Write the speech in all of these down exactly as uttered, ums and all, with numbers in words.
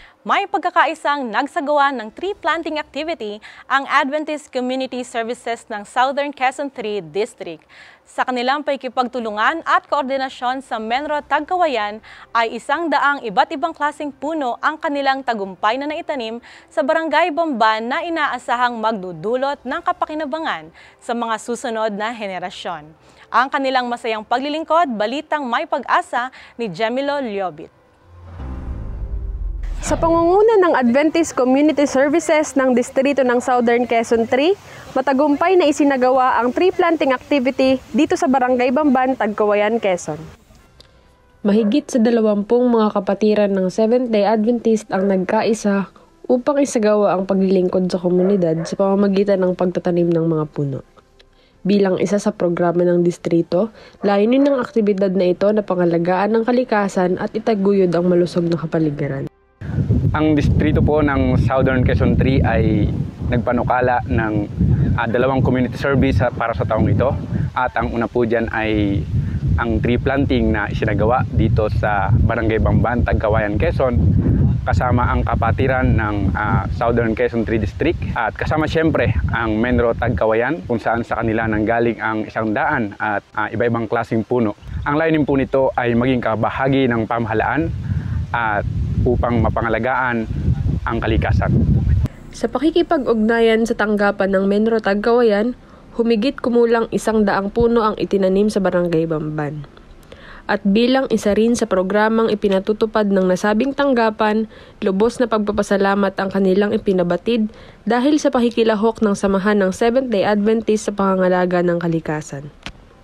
May pagkakaisang nagsagawa ng tree planting activity ang Adventist Community Services ng Southern Quezon three District. Sa kanilang pakikipagtulungan at koordinasyon sa Menro Tagkawayan ay isang daang iba't ibang klaseng puno ang kanilang tagumpay na naitanim sa Barangay Bamban na inaasahang magdudulot ng kapakinabangan sa mga susunod na henerasyon. Ang kanilang masayang paglilingkod, balitang may pag-asa ni Gemilo Liobit. Sa pangunguna ng Adventist Community Services ng Distrito ng Southern Quezon three, matagumpay na isinagawa ang tree planting activity dito sa Barangay Bamban, Tagkawayan, Quezon. Mahigit sa dalawampung mga kapatiran ng Seventh-day Adventist ang nagkaisa upang isagawa ang paglilingkod sa komunidad sa pamamagitan ng pagtatanim ng mga puno. Bilang isa sa programa ng distrito, layunin ng aktibidad na ito na pangalagaan ng kalikasan at itaguyod ang malusog na kapaligiran. Ang distrito po ng Southern Quezon three ay nagpanukala ng uh, dalawang community service para sa taong ito. At ang una po dyan ay ang tree planting na isinagawa dito sa Barangay Bamban, Tagkawayan, Quezon. Kasama ang kapatiran ng uh, Southern Quezon three District. At kasama siyempre ang Menro Tagkawayan kung saan sa kanila nanggaling ang isang daan at uh, iba-ibang klaseng puno. Ang layunin po nito ay maging kabahagi ng pamahalaan at upang mapangalagaan ang kalikasan. Sa pakikipag-ugnayan sa tanggapan ng Menro Tagkawayan, humigit kumulang isang daang puno ang itinanim sa Barangay Bamban. At bilang isa rin sa programang ipinatutupad ng nasabing tanggapan, lubos na pagpapasalamat ang kanilang ipinabatid dahil sa pakikilahok ng samahan ng Seventh-day Adventist sa pangangalaga ng kalikasan.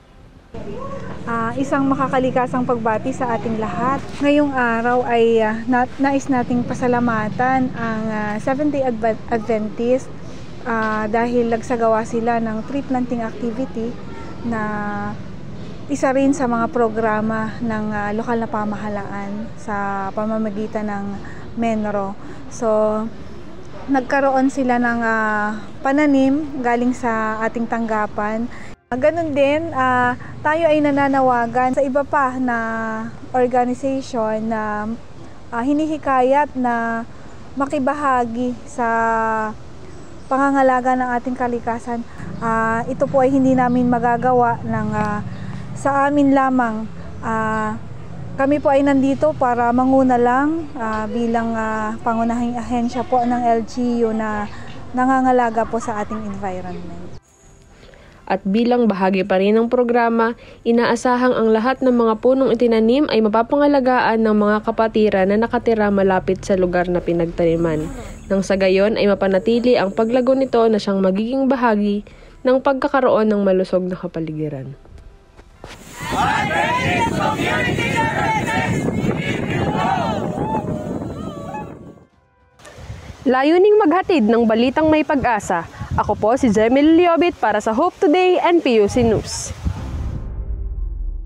Uh, isang makakalikasang pagbati sa ating lahat. Ngayong araw ay uh, na, nais nating pasalamatan ang uh, Seventh-day Adv- Adventist uh, dahil nagsagawa sila ng tree planting activity na isa rin sa mga programa ng uh, lokal na pamahalaan sa pamamagitan ng Menro. So, nagkaroon sila ng uh, pananim galing sa ating tanggapan. Ganon din, uh, tayo ay nananawagan sa iba pa na organization na uh, hinihikayat na makibahagi sa pangangalaga ng ating kalikasan. Uh, ito po ay hindi namin magagawa ng, uh, sa amin lamang. Uh, kami po ay nandito para manguna lang uh, bilang uh, pangunahing ahensya po ng L G U na nangangalaga po sa ating environment. At bilang bahagi pa rin ng programa, inaasahang ang lahat ng mga punong itinanim ay mapapangalagaan ng mga kapatiran na nakatira malapit sa lugar na pinagtaniman. Nang sa gayon ay mapanatili ang paglago nito na siyang magiging bahagi ng pagkakaroon ng malusog na kapaligiran. Layuning maghatid ng balitang may pag-asa. Ako po si Gemilo Liobit para sa Hope Today and P U C News.